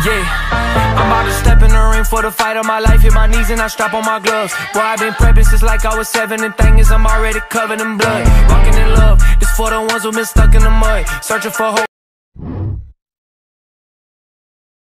Yeah, I'm about to step in the ring for the fight of my life. Hit my knees and I strap on my gloves. Boy, I've been prepping since like I was 7. And thing is, I'm already covered in blood. Walking in love, this for the ones who been stuck in the mud, searching for hope.